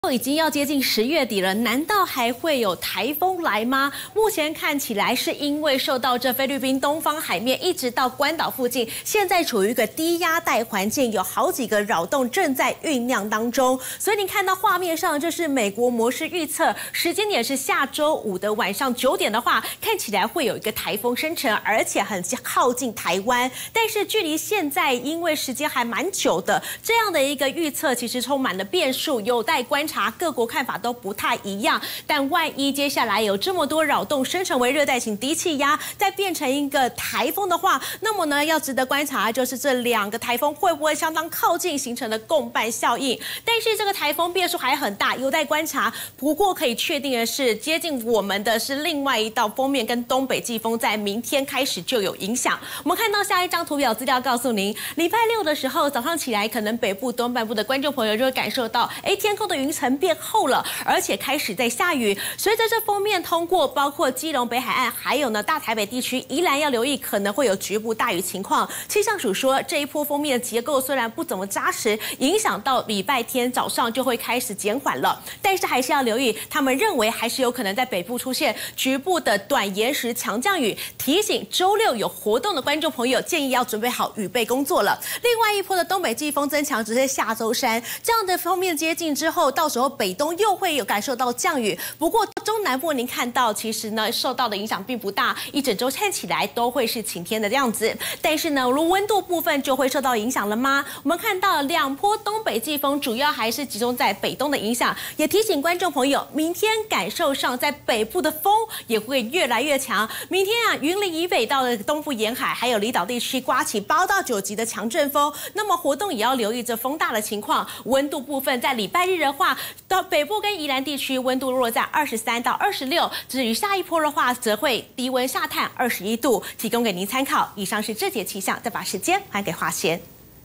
已经要接近10月底了，难道还会有台风来吗？目前看起来是因为受到这菲律宾东方海面一直到关岛附近，现在处于一个低压带环境，有好几个扰动正在酝酿当中。所以您看到画面上，这是美国模式预测，时间点是下周5的晚上9点的话，看起来会有一个台风生成，而且很靠近台湾。但是距离现在因为时间还蛮久的，这样的一个预测其实充满了变数，有待观察。各国看法都不太一样，但万一接下来有这么多扰动生成为热带型低气压，再变成一个台风的话，那么呢，要值得观察就是这2个台风会不会相当靠近，形成了共伴效应。但是这个台风变数还很大，有待观察。不过可以确定的是，接近我们的是另外一道锋面，跟东北季风在明天开始就有影响。我们看到下一张图表资料告诉您，礼拜6的时候早上起来，可能北部东半部的观众朋友就会感受到，天空的云层变厚了，而且开始在下雨。随着这锋面通过，包括基隆北海岸，还有呢大台北地区，宜兰要留意可能会有局部大雨情况。气象署说，这一波锋面的结构虽然不怎么扎实，影响到礼拜天早上就会开始减缓了，但是还是要留意，他们认为还是有可能在北部出现局部的短延时强降雨。提醒周6有活动的观众朋友，建议要准备好雨备工作了。另外一波的东北季风增强只是下周3，这样的锋面接近之后，到时候北东又会有感受到降雨，不过中南部您看到，其实呢受到的影响并不大，一整周看起来都会是晴天的样子。但是呢，如温度部分就会受到影响了吗？我们看到2波东北季风主要还是集中在北东的影响，也提醒观众朋友，明天感受上在北部的风也会越来越强。明天云林以北到了东部沿海，还有离岛地区刮起8到9级的强阵风，那么活动也要留意这风大的情况。温度部分在礼拜日的话，到北部跟宜兰地区温度落在23到26，至于下一波的话，则会低温下探21度，提供给您参考。以上是这节气象，再把时间还给华贤。